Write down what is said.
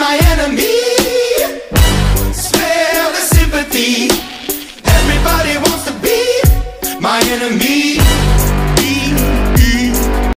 my enemy. Smell the sympathy. Everybody wants to be my enemy.